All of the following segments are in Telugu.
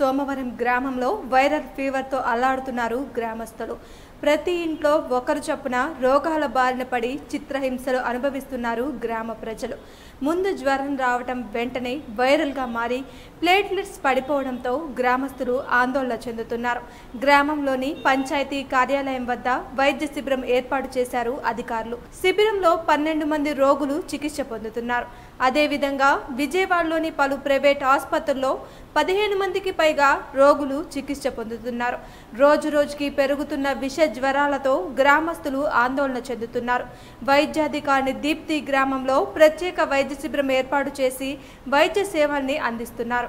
సోమవరం గ్రామంలో వైరల్ ఫీవర్తో అల్లాడుతున్నారు గ్రామస్తులు. ప్రతి ఇంట్లో ఒకరు చొప్పున రోగాల బారిన పడి చిత్రహింసలు అనుభవిస్తున్నారు గ్రామ ప్రజలు. ముందు జ్వరం రావటం వెంటనే వైరల్గా మారి ప్లేట్లెట్స్ పడిపోవడంతో గ్రామస్తులు ఆందోళన చెందుతున్నారు. గ్రామంలోని పంచాయతీ కార్యాలయం వద్ద వైద్య శిబిరం ఏర్పాటు చేశారు అధికారులు. శిబిరంలో 12 మంది రోగులు చికిత్స పొందుతున్నారు. అదేవిధంగా విజయవాడలోని పలు ప్రైవేట్ ఆసుపత్రుల్లో 15 మందికి పైగా రోగులు చికిత్స పొందుతున్నారు. రోజు రోజుకి పెరుగుతున్న విష జ్వరాలతో గ్రామస్తులు ఆందోళన చెందుతున్నారు. వైద్యాధికారిని దీప్తి గ్రామంలో ప్రత్యేక వైద్య శిబిరం ఏర్పాటు చేసి వైద్య సేవల్ని అందిస్తున్నారు.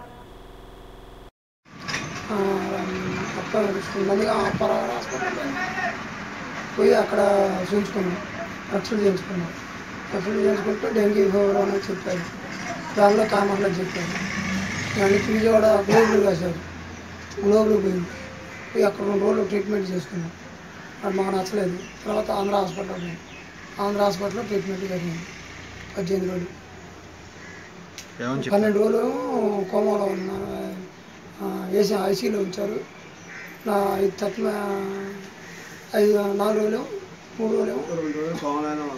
అక్కడ చూసుకున్నాం, రక్షణ చేయించుకుంటూ డెంగ్యూ ఫీవర్ అని చెప్పారు. దానిలో కామన్లో చెప్పారు. దాన్ని విజయవాడ గ్లోబులు కాశారు. గ్లోబులు పోయి అక్కడ 2 రోజులు ట్రీట్మెంట్ చేసుకున్నాం. అది మాకు నచ్చలేదు. తర్వాత ఆంధ్ర హాస్పిటల్లో ట్రీట్మెంట్ జరిగింది. 18 రోజులు 12 రోజులు కోమాలో వేసి ఐసీలో ఉంచారు. 4 రోజులు 3 రోజులు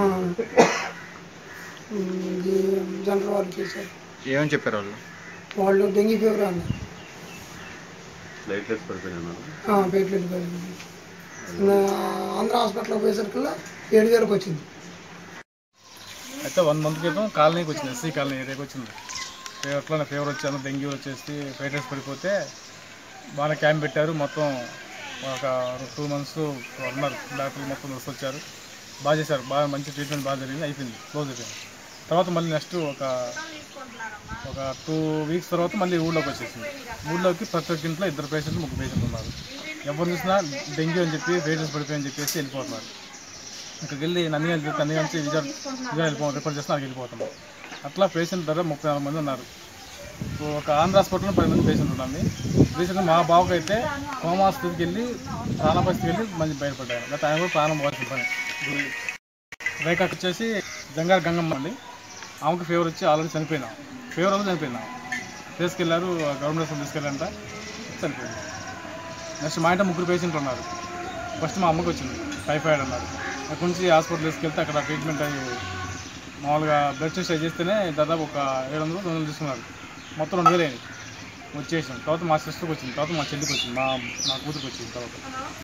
జనరల్ వాళ్ళు చేశారు. ఏమని చెప్పారు వాళ్ళు డెంగ్యూ ఫీవర్ అన్నారు. ప్లేట్లెట్ పడిపోయింది. ఆంధ్ర హాస్పిటల్కి పోయేసరికల్లా 7,000కి వచ్చింది. అయితే 1 మంత్ క్రితం కాలనీకి వచ్చింది, ఎస్సీ కాలనీ ఏరియాకి వచ్చింది. అట్లా ఫీవర్ వచ్చాను, డెంగ్యూ వచ్చేసి ప్లేట్లెట్స్ పడిపోతే బాగా క్యాంప్ పెట్టారు. మొత్తం ఒక 2 మంత్స్ ఉన్నారు. డాక్టర్లు మొత్తం వచ్చారు, బాగా చేశారు. బాగా మంచి ట్రీట్మెంట్ బాగా జరిగింది, అయిపోయింది, క్లోజ్ అయిపోయింది. తర్వాత మళ్ళీ నెక్స్ట్ ఒక 2 వీక్స్ తర్వాత మళ్ళీ ఊళ్ళోకి వచ్చేసింది. ఊళ్ళోకి ప్రతి ఒక్క ఇంట్లో 2 పేషెంట్లు 3 పేషెంట్లు ఉన్నారు. ఎవరు చూసినా డెంగ్యూ అని చెప్పి ప్లేట్లెట్స్ పడిపోయని చెప్పేసి వెళ్ళిపోతున్నారు. ఇక్కడికి వెళ్ళి నందిగామ నుంచి విజయవాడ వెళ్ళిపోతాం, రిపోర్ట్ చేస్తే నాకు వెళ్ళిపోతున్నాం. అట్లా పేషెంట్ దగ్గర 34 మంది ఉన్నారు. ఒక ఆంధ్ర హాస్పిటల్లో 10 మంది పేషెంట్ ఉన్నాము. రీసెంట్గా మా బాబుకి అయితే కోమా స్థితికి వెళ్ళి ప్రాణపరిస్థితికి వెళ్ళి మంచి బయటపడ్డాను. గత ఆయన కూడా ప్రాణం పోవాల్సిన పని. రేఖకు వచ్చేసి గంగమ్మ అండి. ఆమెకు ఫీవర్ వచ్చి ఆల్రెడీ చనిపోయినాం. ఫీవర్ వల్ల చనిపోయినాం. తీసుకెళ్లారు, గవర్నమెంట్ హాస్పిటల్ తీసుకెళ్ళారంట, చనిపోయింది. నెక్స్ట్ మా ఇంట్లో 3 పేషెంట్లు ఉన్నారు. ఫస్ట్ మా అమ్మకి వచ్చింది, టైఫాయిడ్ అన్నారు. అక్కడి నుంచి హాస్పిటల్ తీసుకెళ్తే అక్కడ ట్రీట్మెంట్ అయ్యి మామూలుగా బ్లడ్ టెస్ట్ చేస్తేనే దాదాపు ఒక 700 తీసుకున్నారు. మొత్తం 2,000 అయింది. వచ్చేసాం. తర్వాత మా సిస్టర్కి వచ్చింది, తర్వాత మా చెల్లికి వచ్చింది, మా కూతురికి వచ్చింది. తర్వాత